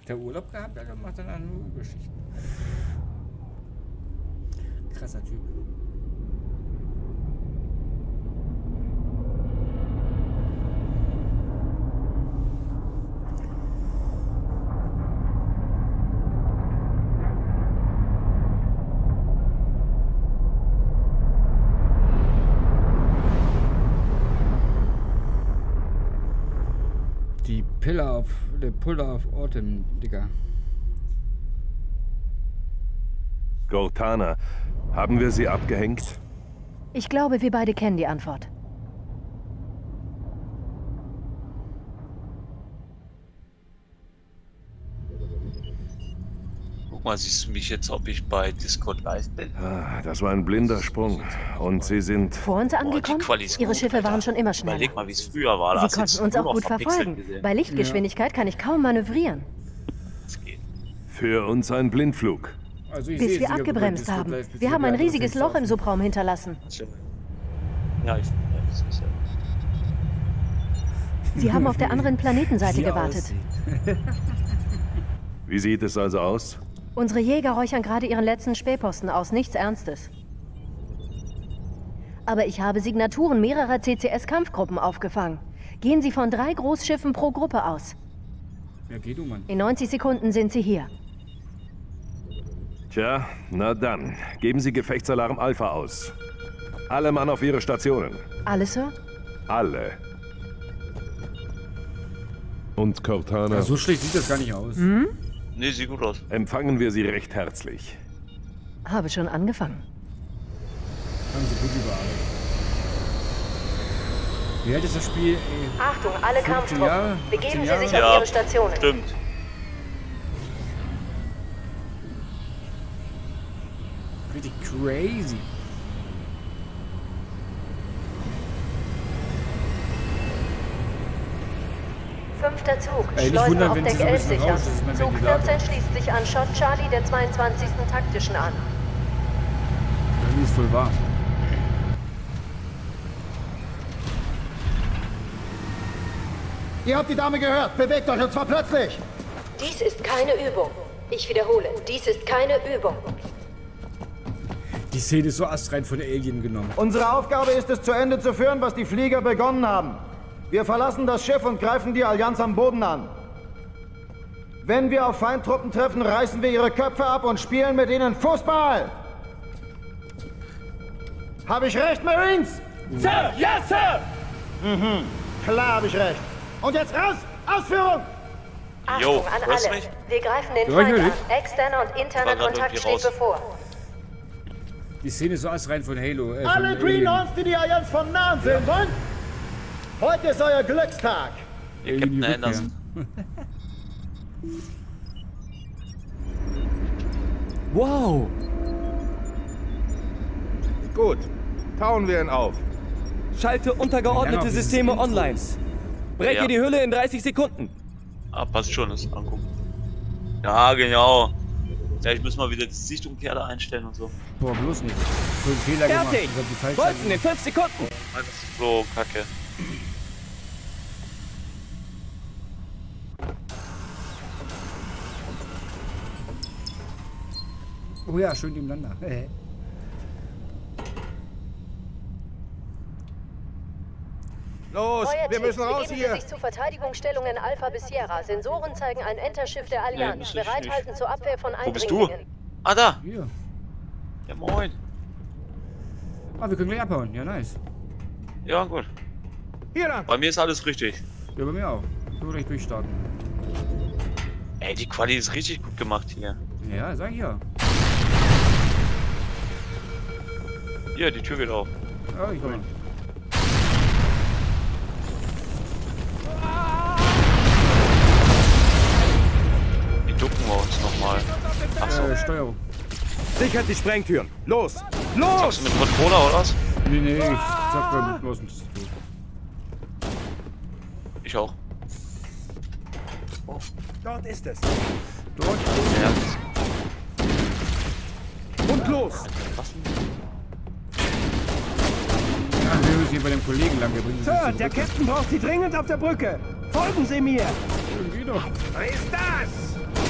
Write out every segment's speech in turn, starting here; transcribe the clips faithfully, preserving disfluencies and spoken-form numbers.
Der Urlaub gehabt, Alter, macht dann auch nur Geschichten. Krasser Typ. Die Pillar of, the Puller of Autumn, Digga. Cortana, haben wir sie abgehängt? Ich glaube, wir beide kennen die Antwort. Guck mal, siehst du mich jetzt, ob ich bei Discord live bin? Ah, das war ein blinder Sprung. Und sie sind... Vor uns angekommen? Boah, Ihre Ihre Schiffe waren schon immer schneller. Überleg mal, wie es früher war. Da Sie hast du konnten jetzt uns nur auch noch gut verpixelt verfolgen. gesehen. Bei Lichtgeschwindigkeit kann ich kaum manövrieren. Das geht. Für uns ein Blindflug. Also ich Bis sehe wir sie ja abgebremst bei haben. Discord live, Wir haben ein bis sie riesiges gleich Loch im aussehen. Subraum hinterlassen. Ja, ich... Ja, das ist ja... Sie haben auf der anderen Planetenseite Wie gewartet. aussieht. Wie sieht es also aus? Unsere Jäger räuchern gerade ihren letzten Spähposten aus. Nichts Ernstes. Aber ich habe Signaturen mehrerer C C S-Kampfgruppen aufgefangen. Gehen Sie von drei Großschiffen pro Gruppe aus. Ja, geh du, Mann. In neunzig Sekunden sind Sie hier. Tja, na dann. Geben Sie Gefechtsalarm Alpha aus. Alle Mann auf Ihre Stationen. Alles, Sir? Alle. Und Cortana, Ja, so schlecht sieht das gar nicht aus. Hm? Nee, sieht gut aus. empfangen wir Sie recht herzlich. Habe schon angefangen. Haben sie gut überarbeitet. Wie alt ist das Spiel? Ey, Achtung, alle fünfzehn Kampftruppen. Jahre? Begeben achtzehn Sie Jahre? sich auf Ja, Ihre Stationen. Stimmt. Richtig crazy. Fünfter Zug. Ey, nicht Schleusen wundern, auf wenn Deck Sie so ein elf bisschen sichern. raus, das ist mein Zug Ventilator. vierzehn schließt sich an Shot Charlie der zweiundzwanzigsten Taktischen an. Das ist wohl wahr. Ihr habt die Dame gehört. Bewegt euch und zwar plötzlich. Dies ist keine Übung. Ich wiederhole, dies ist keine Übung. Die Szene ist so astrein von Alien genommen. Unsere Aufgabe ist es, zu Ende zu führen, was die Flieger begonnen haben. Wir verlassen das Schiff und greifen die Allianz am Boden an. Wenn wir auf Feindtruppen treffen, reißen wir ihre Köpfe ab und spielen mit ihnen Fußball. Habe ich recht, Marines? Sir, yes, Sir! Mhm, klar habe ich recht. Und jetzt raus! Ausführung! Jo, Achtung an hörst du alle. mich? Wir greifen den Ja, ich Feind höre an. dich. Externer und War interner grad Kontakt irgendwie steht raus. bevor. Die Szene ist so astrein von Halo. Äh, von Alle Alien. Greenhorns, die die Allianz von nahen sehen wollen? Heute ist euer Glückstag. Der Alien Captain die Anderson. Wow! Gut, tauen wir ihn auf. Schalte Ja, untergeordnete dieses Systeme Intro online. ist- Breche Ja. die Hülle in dreißig Sekunden. Ah, passt schon, das angucken. Ja, genau. Ja, ich muss mal wieder die Sichtumkehr einstellen und so. Boah, bloß nicht. So einen Fehler gemacht. Fertig! Ich hab die falsche Bolzen in fünf Sekunden. Das ist so kacke. Oh ja, schön nebeneinander. Äh. Los, Euer wir müssen Chiefs, raus begeben hier. Sie sich zu Verteidigungsstellungen Alpha bis Sierra. Sensoren zeigen ein Enterschiff der Nee, Allianz. muss ich Bereithalten zur Abwehr von Wo bist du? Eindringlingen. Ah, da! Hier. Ja, moin. Ah, wir können gleich abhauen. Ja, nice. Ja, gut. Hier lang. Bei mir ist alles richtig. Ja, bei mir auch. Können wir gleich durchstarten. Ey, die Quali ist richtig gut gemacht hier. Ja, sag ich ja. Hier, die Tür geht auf. Ja, ich komme. Die ducken wir uns nochmal. Achso, Äh, Steuerung. Sichert die Sprengtüren. Los. zockst du mit Controller oder was? Nee, nee, ich sag mal mit Maus und Tastatur. Ich auch. Dort ist es. Dort. Ja. Und los. Waffen? Ach, wir müssen hier bei dem Kollegen lang. Der bringt uns Sir, jetzt der zurück. Captain braucht Sie dringend auf der Brücke. Folgen Sie mir. Geh doch. Was ist das?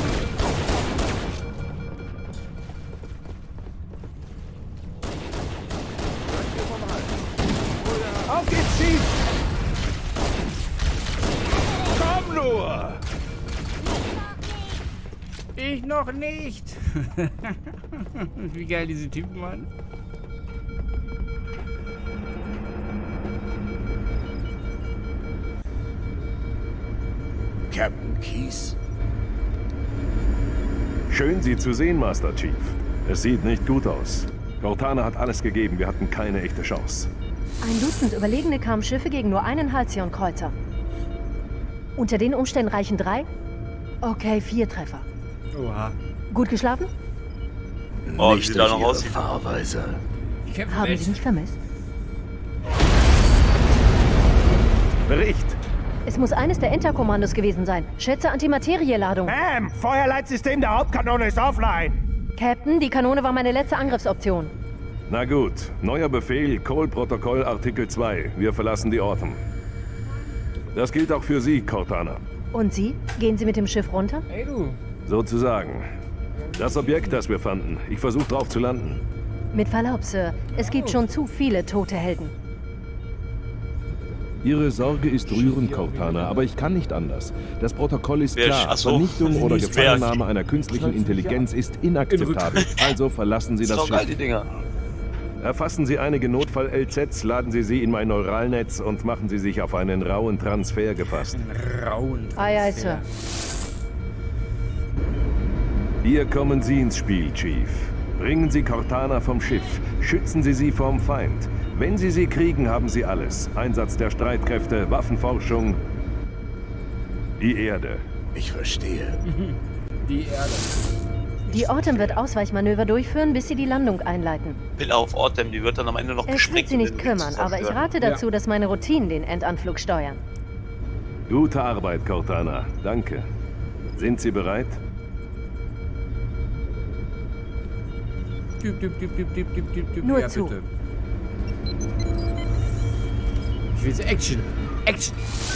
Komm nur! Ich noch nicht. Wie geil diese Typen waren. Captain Keyes? Schön, Sie zu sehen, Master Chief. Es sieht nicht gut aus. Cortana hat alles gegeben, wir hatten keine echte Chance. Ein Dutzend überlegene Kampfschiffe gegen nur einen Halcyon-Kreuzer. Unter den Umständen reichen drei? Okay, vier Treffer. Oha. Gut geschlafen? Oh, wie Nicht sieht da durch noch Ihre aussieht. Fahrweise. Die kämpfen Haben echt. Sie mich vermisst? Bericht! Es muss eines der Enter-Kommandos gewesen sein. Schätze Antimaterieladung. Ma'am, Feuerleitsystem der Hauptkanone ist offline. Captain, die Kanone war meine letzte Angriffsoption. Na gut, neuer Befehl, Cole-Protokoll Artikel zwei. Wir verlassen die Orten. Das gilt auch für Sie, Cortana. Und Sie? Gehen Sie mit dem Schiff runter? Ey du. Sozusagen. Das Objekt, das wir fanden. Ich versuche drauf zu landen. Mit Verlaub, Sir. Es gibt schon zu viele tote Helden. Ihre Sorge ist rührend, Cortana, aber ich kann nicht anders. Das Protokoll ist Wer- klar. ach so. Vernichtung oder Nicht wer- Gefangennahme einer künstlichen Intelligenz ist inakzeptabel. Also verlassen Sie Das ist das doch geil, die Schiff. Dinger. Erfassen Sie einige Notfall-L Zs, laden Sie sie in mein Neuralnetz und machen Sie sich auf einen rauen Transfer gefasst. Rauen. Aye, aye, Sir. Hier kommen Sie ins Spiel, Chief. Bringen Sie Cortana vom Schiff. Schützen Sie sie vom Feind. Wenn Sie sie kriegen, haben Sie alles. Einsatz der Streitkräfte, Waffenforschung. Die Erde. Ich verstehe. Die Erde. Die Autumn wird Ausweichmanöver durchführen, bis sie die Landung einleiten. Will auf Ortem, die wird dann am Ende noch Es wird gesprengt. sie nicht um den kümmern, zu aber ich zerstören. rate dazu, dass meine Routinen den Endanflug steuern. Gute Arbeit, Cortana. Danke. Sind Sie bereit? Typ, typ, typ, typ, typ, typ, typ, typ. Nur Ja, zu. bitte. Ich will jetzt Action. Action.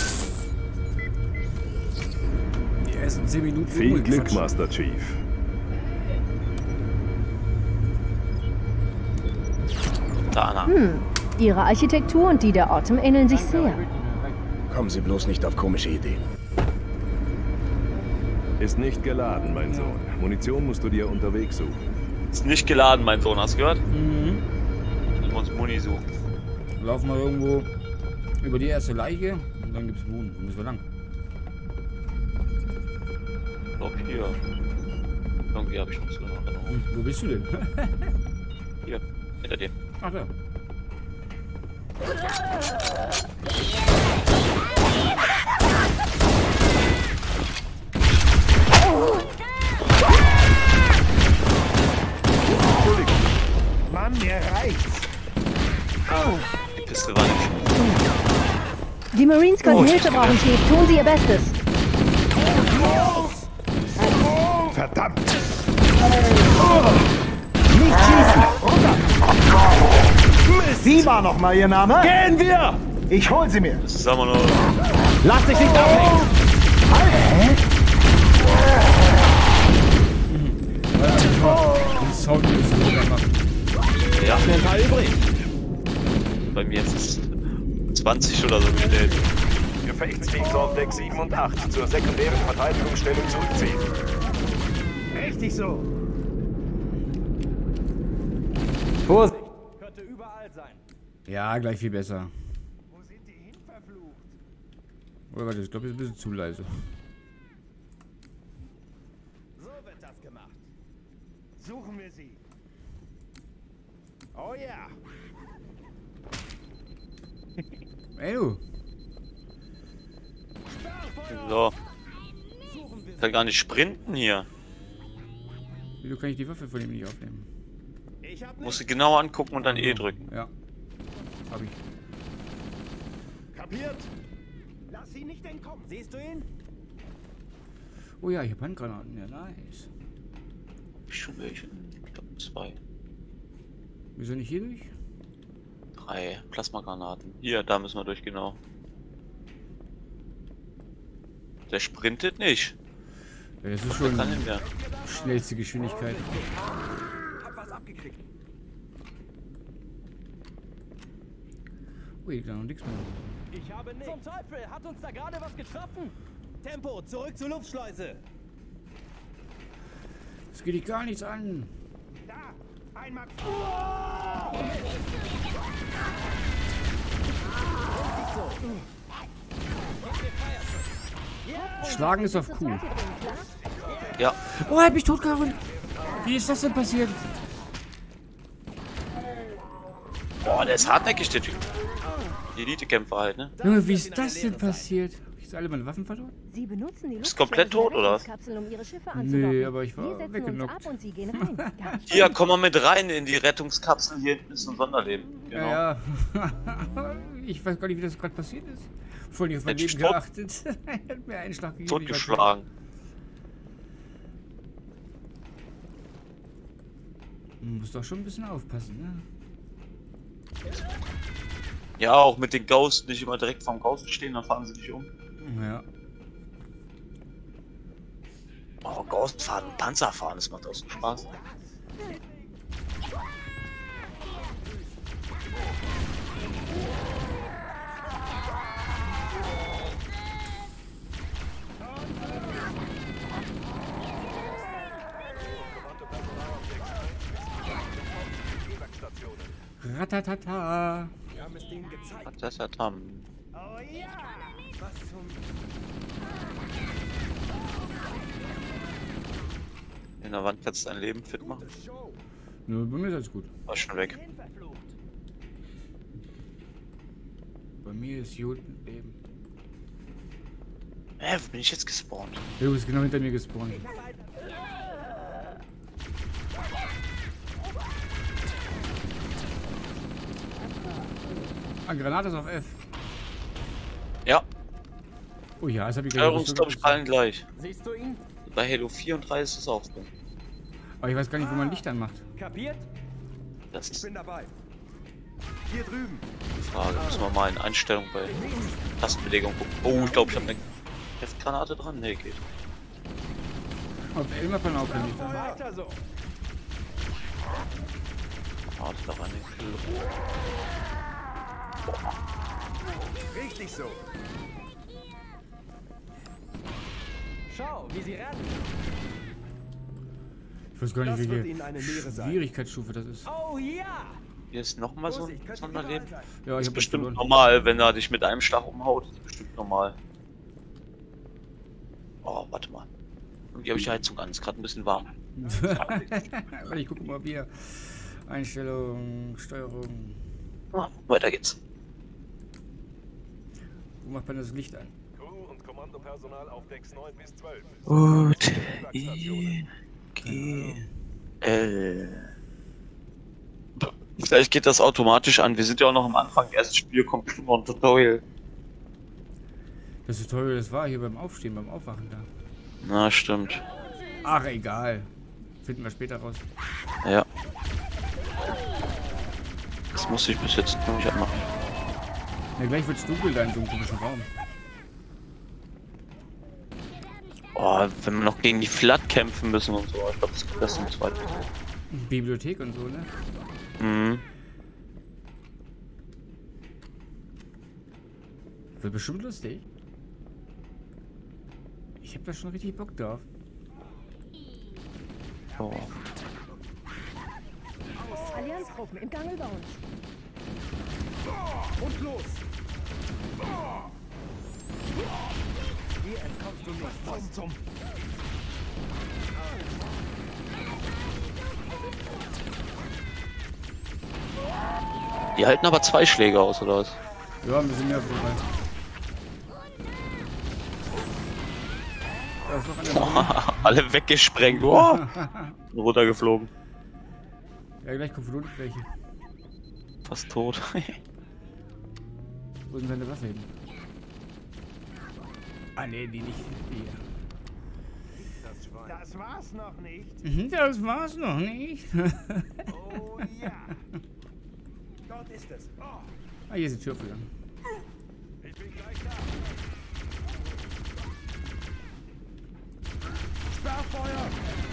Die ersten zehn Minuten. Viel Ruhe, Glück, Quatsch. Master Chief. Dana. Hm. Ihre Architektur und die der Autumn ähneln sich sehr. Kommen Sie bloß nicht auf komische Ideen. Ist nicht geladen, mein Sohn. Munition musst du dir unterwegs suchen. Ist nicht geladen, mein Sohn, hast du gehört? Mhm. Müssen wir uns Muni suchen. Laufen wir irgendwo über die erste Leiche und dann gibt's Mond. Wo müssen wir lang? Ich glaub hier. Irgendwie habe ich noch so eine Erinnerung. Hm, wo bist du denn? Hier, hinter dem. Ach da. Mann, mir reicht's. Die Pistole war nicht. Die Marines könnten Hilfe brauchen, Chief. Tun Sie Ihr Bestes. Verdammt! Nicht schießen! Mist! Wie war noch mal Ihr Name? Gehen wir! Ich hol sie mir. Das ist aber nur. Lass dich nicht ablenken! Den Sound müssen wir wieder machen. Ja, Ein paar übrig. bei mir jetzt ist zwanzig oder so gestellt. Gefechtsflieger auf Deck sieben und acht zur sekundären Verteidigungsstellung zurückziehen. Richtig so. Vorsicht. Könnte überall sein. Ja, gleich viel besser. Wo sind die hin, verflucht? Oder warte, ich glaube, ist ein bisschen zu leise. So wird das gemacht. Suchen wir sie. Oh ja. Ey du. So. Ich kann gar nicht sprinten hier. Wieso kann ich die Waffe von ihm nicht aufnehmen? Ich hab Musst du genau angucken und dann E drücken. Ja. Hab ich. kapiert. Lass sie nicht entkommen. Siehst du ihn? Oh ja, ich hab Handgranaten. Ja, nice. Hab ich schon welche? Ich glaube zwei. Wieso nicht hier durch? Drei Plasmagranaten. Hier, da müssen wir durch, genau. Der sprintet nicht. Ja, das ist Wer schon kann denn der? schnellste Geschwindigkeit. Hab was abgekriegt. Oh Ui, da noch nichts mehr. Ich habe nichts. Zum Teufel, hat uns da gerade was getroffen? Tempo, zurück zur Luftschleuse. Das geht dich gar nichts an. Da, ein Max. Schlagen ist auf Zu Kuh. zweit hier drin, klar? Ja. Oh, er hat mich totgehauen. Wie ist das denn passiert? Boah, der ist hartnäckig, der Typ. Die Elite-Kämpfer halt, ne? Junge, wie ist das denn passiert? Hab ich jetzt alle meine Waffen verloren? Sie benutzen die Bist komplett tot, oder was? Luftschleuse um ihre Schiffe Nee, anzudocken. aber ich war Wir setzen weggenockt. uns ab und sie gehen rein. Ganz Hier, komm mal mit rein in die Rettungskapsel. Hier hinten ist ein Sonderleben. Genau. Ja, ja. Ich weiß gar nicht, wie das gerade passiert ist. Voll nicht auf mein Hätte ich Leben tot- geachtet. Er hat mir einen Schlag gegeben. ich war tot. Totgeschlagen. Man muss doch schon ein bisschen aufpassen, ne? Ja, auch mit den Ghosts nicht immer direkt vorm Ghost stehen, dann fahren sie dich um. Ja. Oh, Ghost fahren und Panzer fahren, das macht auch so Spaß. Ratatata. Wir haben es denen gezeigt. Hat das ja Tam. Oh ja! Was zum... In der Wand kannst du dein Leben fit machen. Show. Nö, bei mir ist alles gut. War schon weg. Verflucht. Bei mir ist gut Leben. Hä, wo bin ich jetzt gespawnt? Du bist genau hinter mir gespawnt. Ah, Granate ist auf F. Ja, Oh ja, das hab ich Steuerung ist glaube ich allen gleich. Siehst du ihn? Bei Halo vier und drei ist es auch so. Aber ich weiß gar nicht, wo man Licht anmacht. Kapiert? Das Ich ist bin dabei. Hier drüben. die Frage. Müssen wir mal in Einstellung bei Tastenbelegung gucken. Oh, ich glaube, ich habe eine Heftgranate dran. Nee, geht. Auf L macht man auch kein Licht an. Weiter so. Warte da rein. Richtig so. Schau, wie sie rennen. Ich weiß gar nicht, Das wird welche Ihnen eine Lehre sein. Schwierigkeitsstufe das ist. Oh ja! Hier ist nochmal so ein Vorsicht, könnte Sonderleben. überall sein. Ja, ich Ist hab bestimmt verloren. normal, wenn er dich mit einem Schlag umhaut. Ist bestimmt normal. Oh, warte mal. Irgendwie habe ich die Heizung an. Ist gerade ein bisschen warm. Warte, ich gucke mal hier. Einstellung, Steuerung. Ah, weiter geht's. Wo macht man das Licht an? Crew und Kommandopersonal auf Decks neun bis zwölf. Gut. I, G, L. Vielleicht geht das automatisch an. Wir sind ja auch noch am Anfang. Erstes Spiel kommt bestimmt noch ein Tutorial. Das Tutorial, das war hier beim Aufstehen, beim Aufwachen da. Na, stimmt. Ach, egal. Finden wir später raus. Ja. Das muss ich bis jetzt noch nicht anmachen. Na, gleich wird's dunkel da in so einem komischen Raum. Oh, wenn wir noch gegen die Flat kämpfen müssen und so. Ich glaube, das geht das im zweiten. Bibliothek und so, ne? Mhm. Wird bestimmt lustig. Ich hab da schon richtig Bock drauf. Oh. Allianztruppen im Gang über uns. Und los! Hier entkommst du nicht. Was zum... Die halten aber zwei Schläge aus, oder was? Ja, ein bisschen mehr auf jeden Fall. Da ist noch einer drin. Alle weggesprengt. Oh. Runtergeflogen. Ja, gleich kommt von unten welche. Fast tot. Wo sind seine Waffe hin? Ah, ne, die nicht. Die. Das war's noch nicht. Mhm, das war's noch nicht. Oh ja. Dort ist es. Oh, Ah, hier ist die Tür gegangen. ich bin gleich da. Sperrfeuer!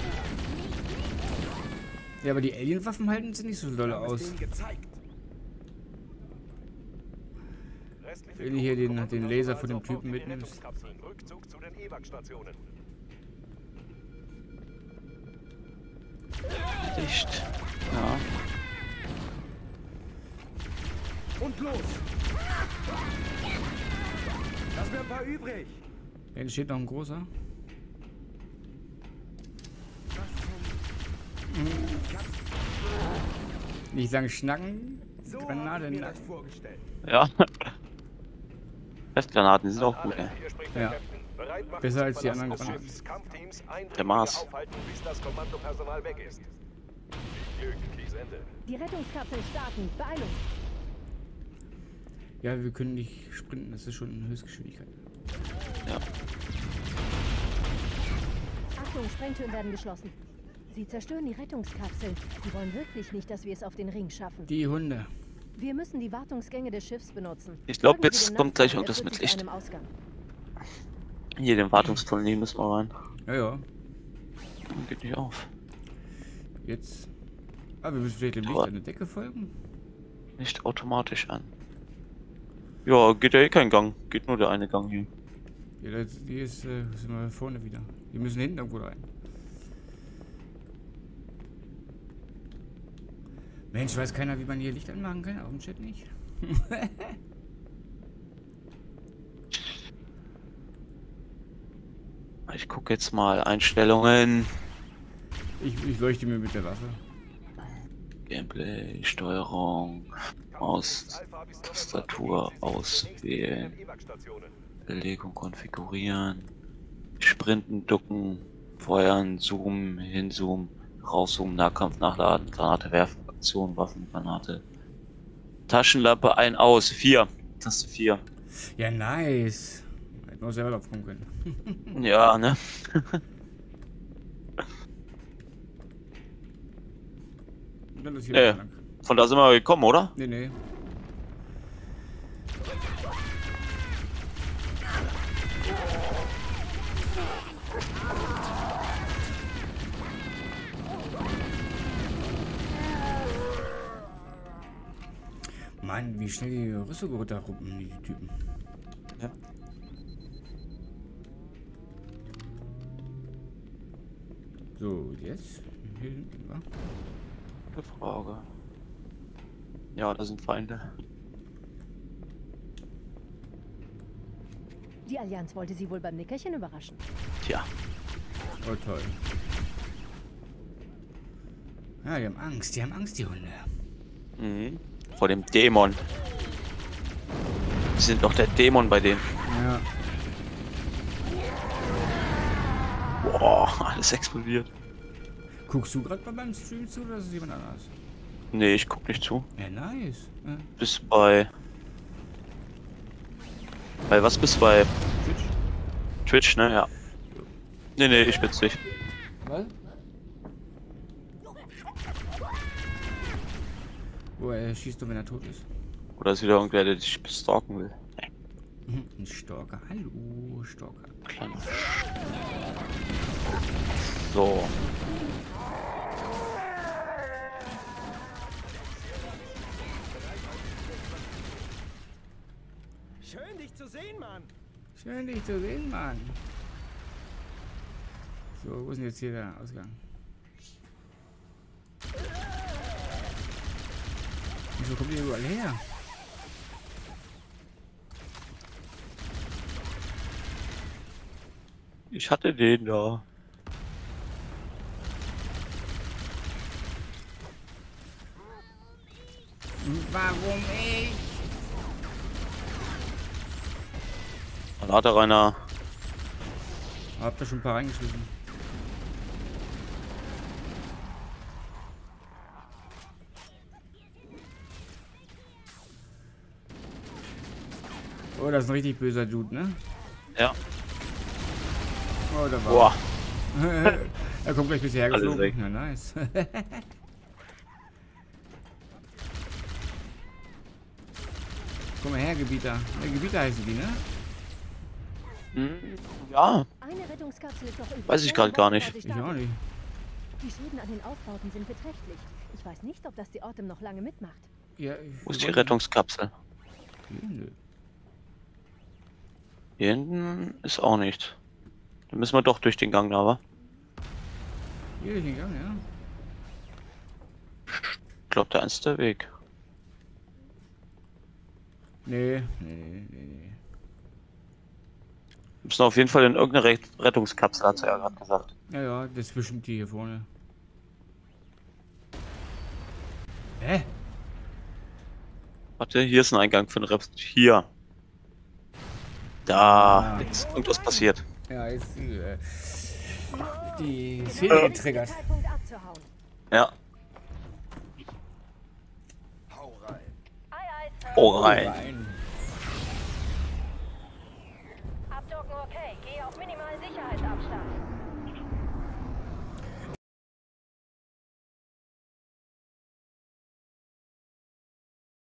Ja, aber die Alien-Waffen halten sie nicht so doll Wir haben es aus. denen gezeigt. Wenn du hier den, den Laser von dem Typen mitnimmst. Rückzug zu den E W A C-Stationen. Dicht. Ja. Und los! Lass mir ein paar übrig! Da hinten steht noch ein großer. Nicht sagen schnacken. So Granate hab ich mir nacken. das vorgestellt. Ja. Festgranaten, die sind auch gut, ey. Hier spricht der Ja. Captain. Bereit machen Besser zum als die Verlassen anderen des Granaten. Schiffs. Kampfteams Der Mars. aufhalten, bis das Kommandopersonal weg ist. Viel Glück, Kiesende. Die Rettungskapseln starten. Beeilung. Ja, wir können nicht sprinten. Das ist schon Höchstgeschwindigkeit. Ja. Achtung, Sprengtüren werden geschlossen. Sie zerstören die Rettungskapseln. Sie wollen wirklich nicht, dass wir es auf den Ring schaffen. Die Hunde. Wir müssen die Wartungsgänge des Schiffs benutzen. Ich glaub, Folgen Sie jetzt dem kommt gleich Nachbarn, irgendwas es wird mit zu Licht. einem Ausgang. Hier, den Wartungstunnel, hier müssen wir rein. Ja, ja. Geht nicht auf. Jetzt. Ah, wir müssen vielleicht dem Licht Aber- an der Decke folgen. Nicht automatisch an. Ja, geht ja eh kein Gang. Geht nur der eine Gang hier. Ja, das, hier ist, äh, sind wir vorne wieder. Wir müssen hinten irgendwo rein. Mensch, weiß keiner, wie man hier Licht anmachen kann? Auf dem Chat nicht. Ich gucke jetzt mal Einstellungen. Ich, ich leuchte mir mit der Waffe. Gameplay, Steuerung, Maus, Tastatur auswählen, Belegung konfigurieren, Sprinten, Ducken, Feuern, Zoomen, Hinzoomen, Rauszoomen, Nahkampf, Nachladen, Granate werfen, Aktion, Waffen, Granate, Taschenlampe ein, aus, vier, Taste vier. Ja, nice. Hätten wir auch selber drauf kommen können. Ja, ne? Und dann ist hier Äh. lang. Von da sind wir gekommen, oder? Nee, nee. Mann, wie schnell die Rüstung runterruppen, die Typen. Ja. So, jetzt? Hier hinten, wa? Gute Frage. Ja, da sind Feinde. Die Allianz wollte sie wohl beim Nickerchen überraschen. Tja. Oh, toll. Ja, die haben Angst, die haben Angst, die Hunde. Mhm. Vor dem Dämon. Die sind doch der Dämon bei denen. Ja. Boah, alles explodiert. Guckst du gerade bei meinem Stream zu oder ist es jemand anders? Nee, ich guck nicht zu. Ja, nice. Ja. Bis bei... Bei was bist du bei? Twitch? Twitch, ne? Ja. Nee, nee, ich bin's nicht. Was? Wo er schießt doch, wenn er tot ist. Oder ist wieder irgendwer, der dich stalken will. Mhm, ein Stalker. Hallo, Stalker. Kleiner Sch- So. Schön, dich zu sehen, Mann. Schön, dich zu sehen, Mann. So, wo ist denn jetzt hier der Ausgang? Wieso kommt ihr überall her? Ich hatte den da. Warum ich? Granate reiner. Habt ihr schon ein paar reingeschmissen? Oh, das ist ein richtig böser Dude, ne? Ja. Oh, da war Boah. er. Er kommt gleich bisher Alles geflogen. weg. Na, nice. Komm mal her, Gebieter. Ne, Gebieter heißen die, ne? Hm, ja. Eine Rettungskapsel ist noch übrig. Weiß ich gerade gar nicht. Ich auch nicht. Die Schäden an den Aufbauten sind beträchtlich. Ich weiß nicht, ob das die Ortem noch lange mitmacht. Ja, Wo ist die Rettungskapsel? Hier, nö. Hier hinten ist auch nicht. Dann müssen wir doch durch den Gang da, wa? Hier ist ein Gang, ja. Ich glaube, da ist der Weg. Nee, nee, nee, nee, nee. Wir müssen auf jeden Fall in irgendeine Re Rettungskapsel, hat sie ja gerade gesagt. Ja, ja, das ist bestimmt die hier vorne. Hä? Warte, hier ist ein Eingang für den Rep. Hier. Da. Jetzt ist irgendwas passiert. Ja, jetzt äh, die Szene getriggert. Ja. Hau rein. Oh rein. Rein. Abdocken okay. Geh auf minimalen Sicherheitsabstand.